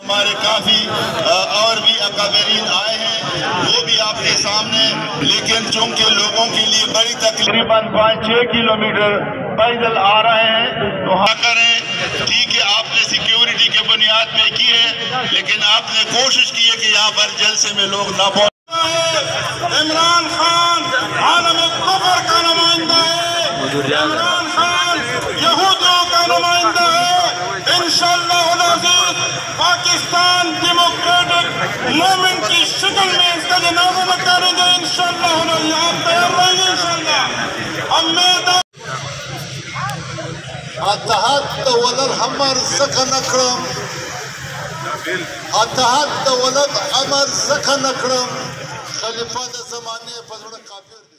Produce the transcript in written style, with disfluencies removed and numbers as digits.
ہمارے کافی اور بھی اکابرین آئے ہیں، وہ بھی آپ کے سامنے، لیکن چونکہ لوگوں کے لیے بڑی تقریباً 5-6 کلومیٹر پیدل آ رہے ہیں تو ہاں کریں۔ ٹھیک ہے، آپ نے سیکیورٹی کے بنیاد پہ کی ہے، لیکن آپ نے کوشش کی ہے کہ یہاں پر جلسے میں لوگ نہ پہنچ۔ عمران خان عالم کفر کا نمائندہ ہے، عمران خان یہودیوں کا نمائندہ ہے۔ انشاءاللہ العزیز پاکستان ڈیموکریٹک موومنٹ کی شکل میں اس کا جنازہ کریں گے انشاءاللہ العزیز۔ آپ تیار رہیں گے انشاءاللہ؟ امید اتحاد ولر همر زکه نکړم، اتحاد ولر همر زکه نکړم، خلیفه د زمانه په زړه کافر